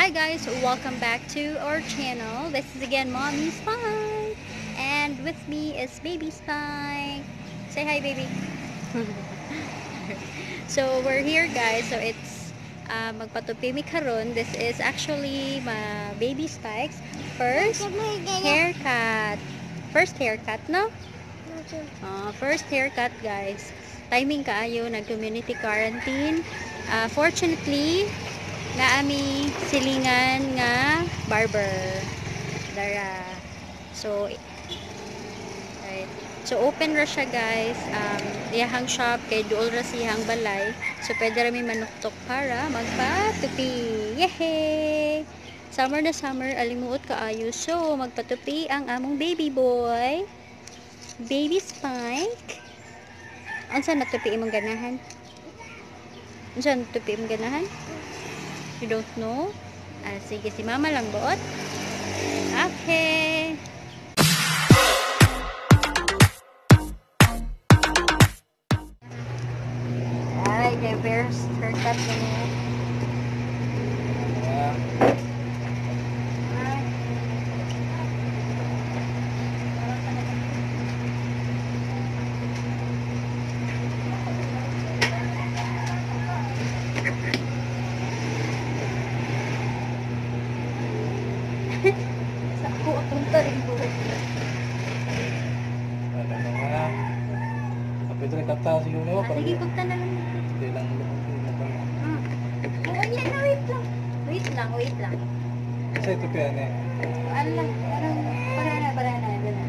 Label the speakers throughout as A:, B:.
A: Hi guys, welcome back to our channel. This is again Mommy Spike, and with me is Baby Spike. Say hi, baby. So we're here guys. So it's magpatupi mi karon. This is actually my Baby Spike's first haircut. First haircut, no? First haircut guys. Timing kaayo nag-community quarantine. Fortunately, naami silingan nga barber dara. So right. So open ra siya guys. Iyahang shop kay duol ra siyang balay. So pwede ra mi manuktok para magpatupi. Yehey! Summer na summer, alimuot kaayo. So magpatupi ang among baby boy. Baby Spike. Unsa natupi imong ganahan? Unsa natupi imong ganahan? You don't know? Sige, si mama lang buot. Okay. Ay, kay Bear's haircut na niya. Saku akong taring buhok.
B: Tapi itu kata siguro
A: Sige, pagta na lang.
B: Hindi lang
A: Oo, yan na, wait lang. Wait lang.
B: Kasi ito kaya na
A: Ala, parang, para na, ganun.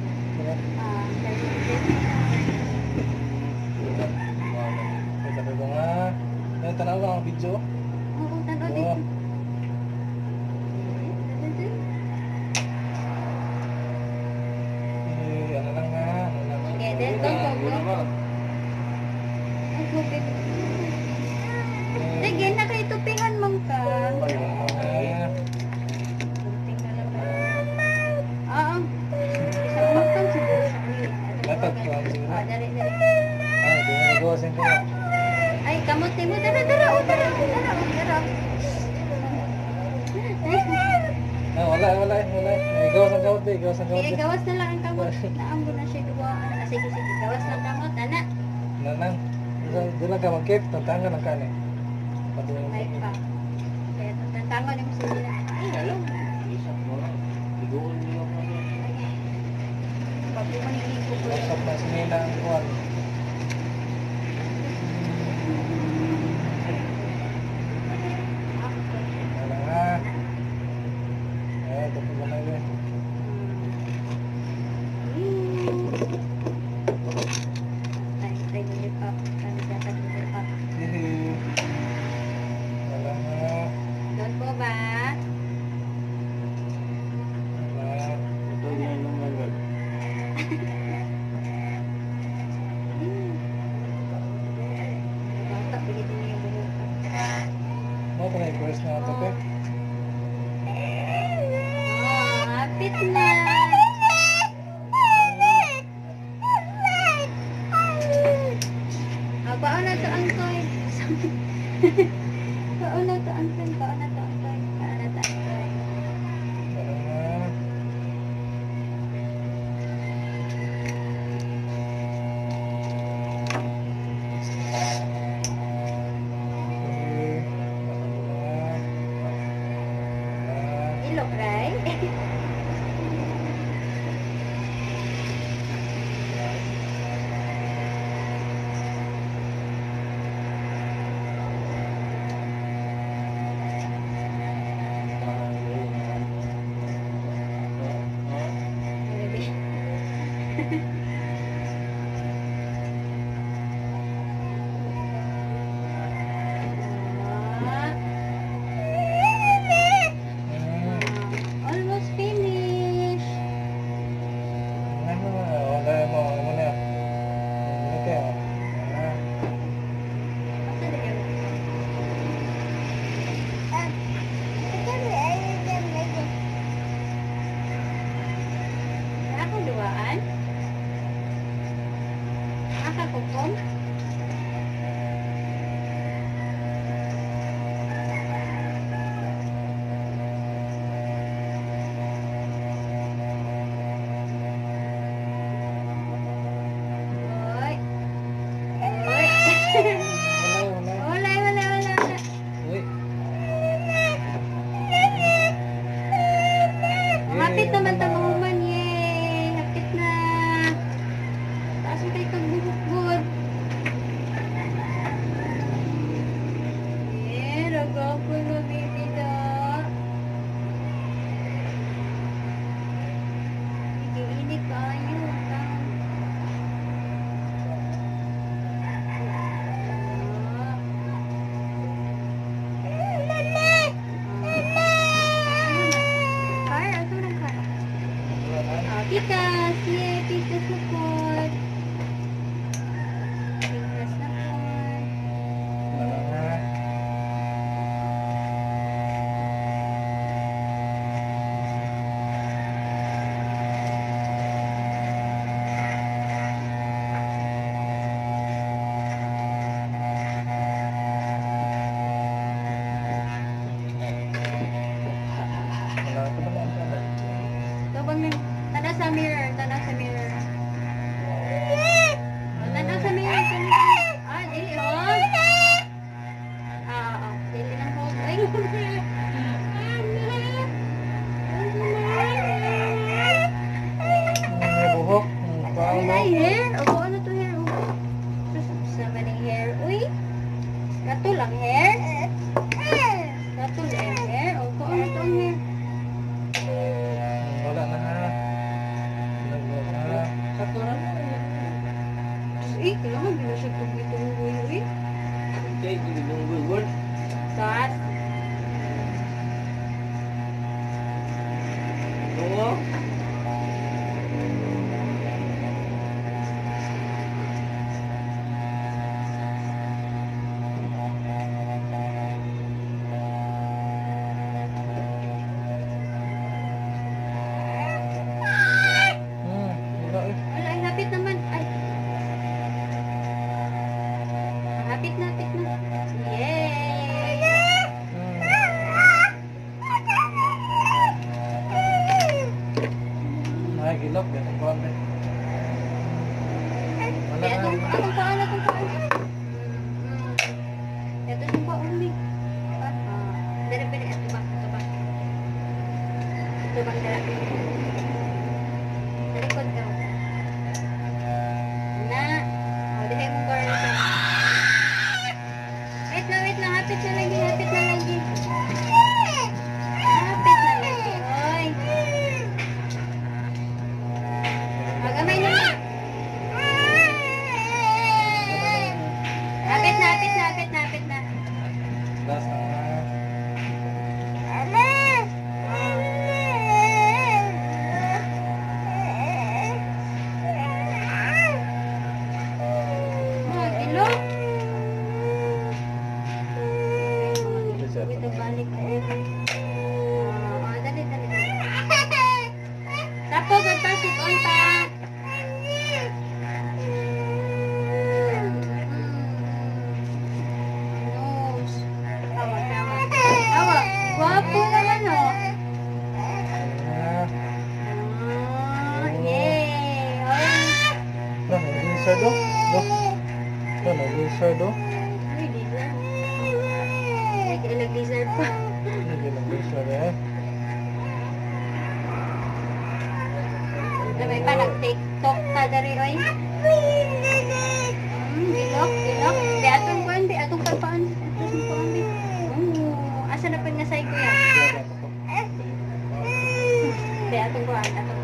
B: Sabi ko nga, tanaw ka ang video.
A: Oo, tanaw dito.
B: Ano lang nga.
A: Okay, then go. Ay, gupit. Sige, nakaitupihan mong ka. Gunting na lang. Oo. Isang magtang siguro sa ulit.
B: Latag ko ang siguro.
A: Dali.
B: Di mo nagawasin ko.
A: Ay, kamuti mo. Dara.
B: Wala. Igawas ang kamot.
A: Sige, gawas na lang ang kamot. Naambo na siya duwa. Sige, gawas lang kamot. Anak.
B: Nanang. Doon lang ka magkip. Tantangan lang ka ni.
A: Ay pa. Kaya tantangan yung sila. Ay, alam. Pag bumanigin ko po.
B: Laptop na sinila ang kuwan. Wala nga. Tapos na lang yun.
A: Ay, nilip up. Kami dapat nilip up.
B: Wala nga.
A: Doon po ba?
B: Wala. Ito yan lang agad.
A: Bata, bigyan din yung buhok.
B: Ano ito na i-press na ito pe?
A: Hapit na. Baon na to ang toy. Baon na to ang toy.
B: Wala nga.
A: Ilok, right? Almost finished. Ako duwaan. Tubang ka. Talikod ka. Na. O, dihay mo girl. Wait lang. Hapit na lagi. Hapit na lagi. Oy. Magamay na lang. Hapit na.
B: Last na.
A: Hello? Ito balik. Dali. Tapos, sit on pa. Nose. Tawa. Guwapo naman, oh. Yay!
B: Nah, nag-insert do. Nag-insert do.
A: Ay, lizard. Nag-lizard pa.
B: Nag-insert eh.
A: Labay pa, nag-tiktok ka dari, oy. Bilok. Di atong kuan, di atong kalpaan. Asa na pa nga say ko yan? Di atong kuan.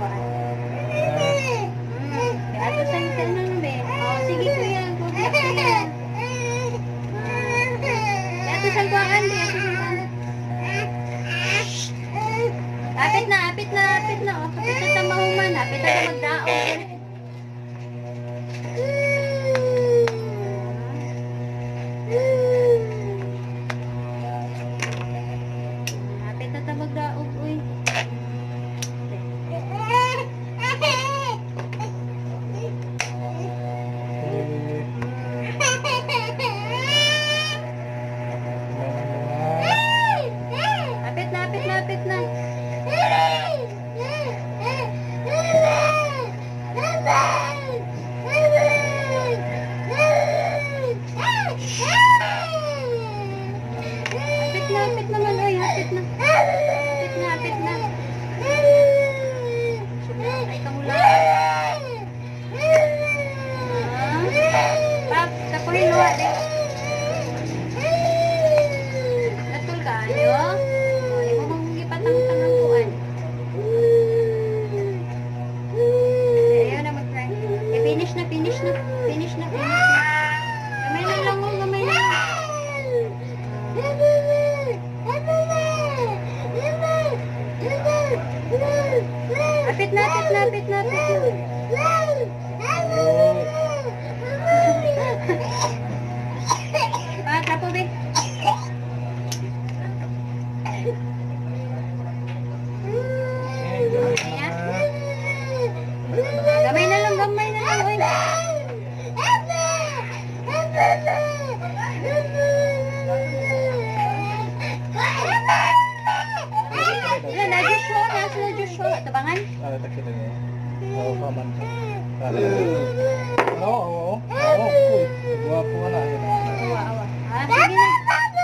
A: Di atong say ko na be. Oh, sige kuya, go back kuya. Di atong say kuan, di atong say kuan. Apit na. Oh, kapit na tamahuman. Apit na magdaog. Apit na ta magdaog, uy. Apit na. Hapit naman, oy. Hapit na. Ay, kamula. Pap, tapuhin mo, ate. Natul ka, ano? Di mo mong ipatang-tangang kuan. Ayaw na mag-try. Finish na. Gamay na lang. Apit na. Tapo, be. Gamay na lang, oy. Joshua, tabangan.
B: Takil na. Paman. Oo. Uy, guwapo na.
A: Awa. Sige na.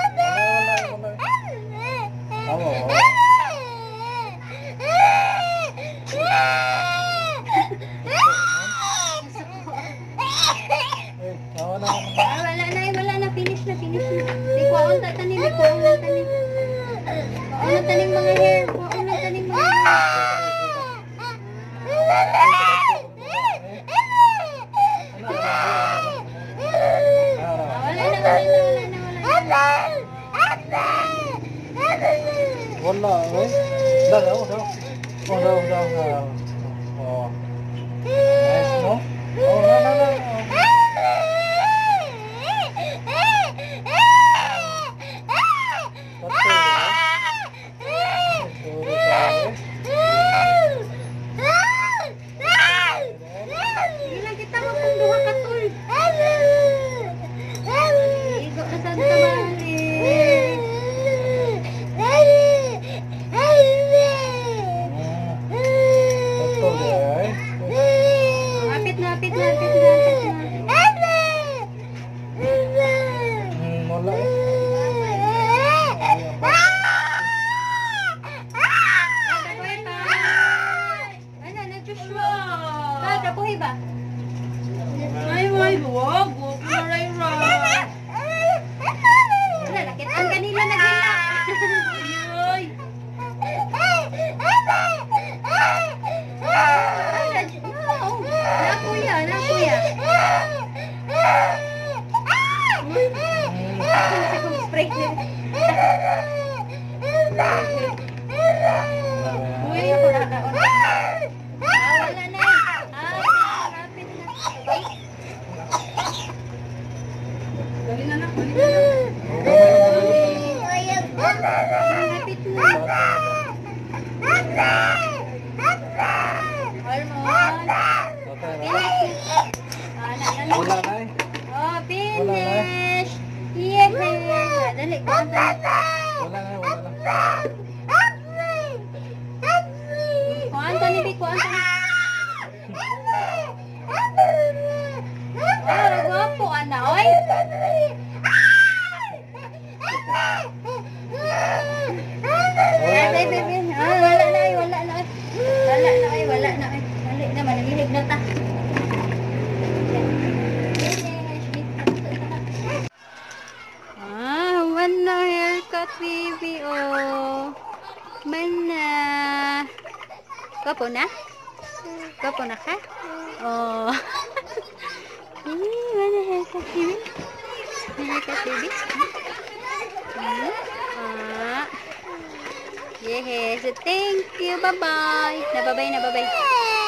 B: Oo.
A: Wala na. Finish na. Di ko ang tatanim. Kuhaan lang tanim mga hair.
B: Wala, eh. Daw. Oh. Nice, no? Oh, no.
A: Lapit na. Uy, ako nakakaon. Wala na eh. Rapid na. Dali na na. Rapid na.
B: Wala na eh.
A: Oh, finish! Yeah! Dali, kuha
B: Wala na, wala na.
A: Anthony, Vic, kuha Anthony. Oh, gwapo ka na, oy! Ay, baby. Wala na, ay. Wala na, ay. Dali na, manahihig na ta. One na haircut, baby, oh. Mana. Gwapo na? Gwapo na ka? Oh. Mana haircut, baby? Haircut, baby? Yes, thank you. Bye-bye. Nababay.